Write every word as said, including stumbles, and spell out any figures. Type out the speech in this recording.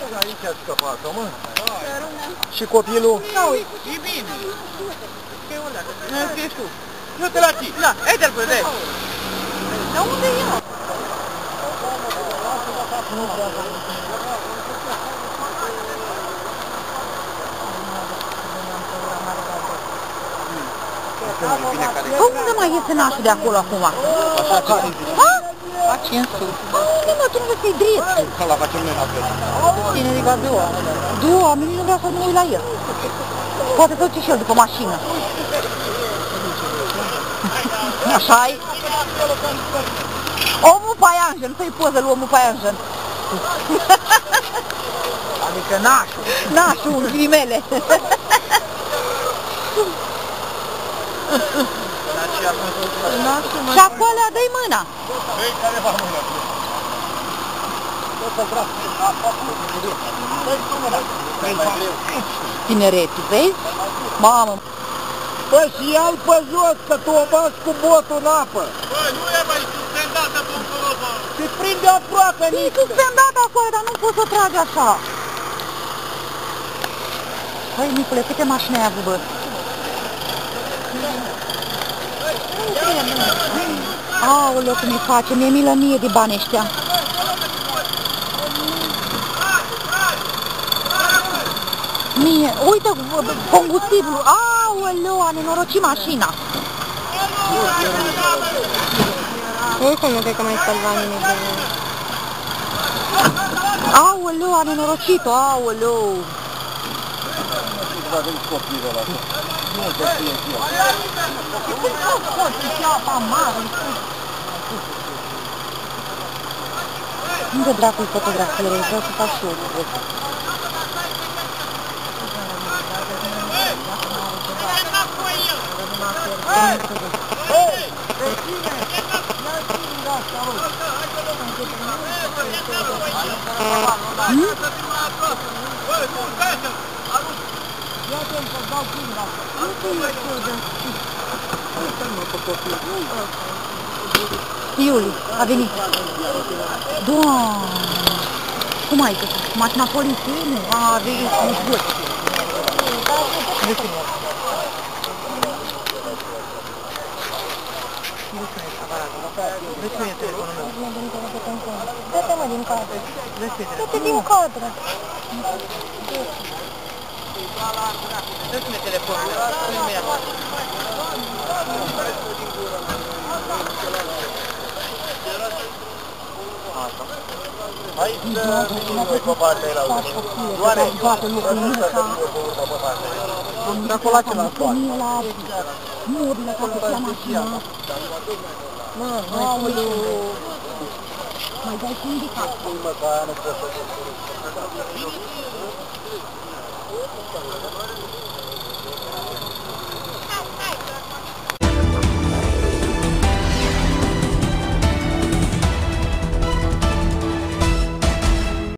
Aici a scăpat-o, mă. Și copilul? E bine. Nu știu. Nu te la tine. Da, uite-l pe vezi. Dar unde e el? Cum să mai iese nașul de acolo acum? Așa care? Ha? La cinci sute. Nu, mă, tu nu vezi că-i drept. Că la facem noi la fel. Cine ridică două? Două, oamenii nu vrea să nu uit la el. Poate să duce și el după mașină. Așa-i? Omul paianjen, fă-i poză lui omul paianjen. Adică nașul. Nașul, în ghilimele. Și acolo dă-i mâna. Băi, care va mâna? Tineretul, vezi? Mamă. Bă, și ia-l pe jos, că tu o bați cu botul în apă. Bă, nu e mai suspendată buncul, bă. Se prinde aproape, E nici. suspendat acolo, dar nu poți să o tragi așa. Băi, Nicule, câte mașini ai avut, bă? Aoleu, cum îi face, mi-e milă mie de bani ăștia. Mie, uite, combustibilul, aoleu, a nenorocit mașina. Oricum nu cred că mai salva nimic de mine. Aoleu, a nenorocit-o, aoleu. Va veni copilul ăla. Nu te știe eu. Unde dracu-i fotografiere? Vreau să fac și eu. Iuli, a venit. Doamne! Cum ai găsit? Mașina poliției? Nu, a venit în zbut. Dă-te-mă din cadră. Dă-te din cadră. Dă-mi telefonul. Nu-mi ia. Hai să venim noi pe partea aia la urmă. Doare, să nu să venim pe urmă pe partea aia. De acolo la celălalt toate. Murile ca să fie mașina. Mă, aoleu. Mai dai și indicat. Pui mă, că aia nu pot să